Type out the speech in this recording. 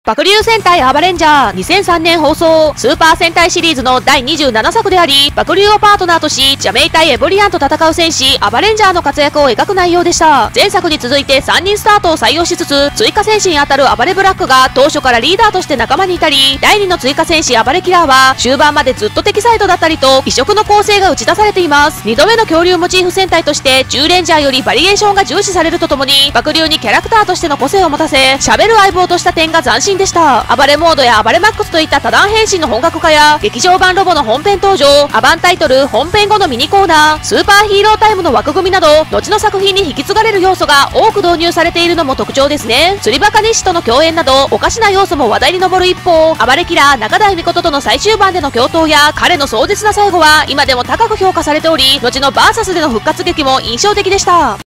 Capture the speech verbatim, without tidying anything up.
爆竜戦隊アバレンジャーにせんさんねん放送スーパー戦隊シリーズのだいにじゅうななさくであり、爆竜をパートナーとし邪名対エボリアンと戦う戦士アバレンジャーの活躍を描く内容でした。前作に続いてさんにんスタートを採用しつつ、追加戦士にあたる暴れブラックが当初からリーダーとして仲間にいたり、だいにの追加戦士暴れキラーは終盤までずっと敵サイドだったりと異色の構成が打ち出されています。にどめの恐竜モチーフ戦隊としてじゅうレンジャーよりバリエーションが重視されるとともに、爆竜にキャラクターとしての個性を持たせ喋る相棒とした点が斬新でした。暴れモードや暴れマックスといった多段変身の本格化や劇場版ロボの本編登場、アバンタイトル本編後のミニコーナー、スーパーヒーロータイムの枠組みなど後の作品に引き継がれる要素が多く導入されているのも特徴ですね。釣りバカ日誌との共演などおかしな要素も話題に上る一方、暴れキラー中台美琴との最終盤での共闘や彼の壮絶な最後は今でも高く評価されており、後のバーサスでの復活劇も印象的でした。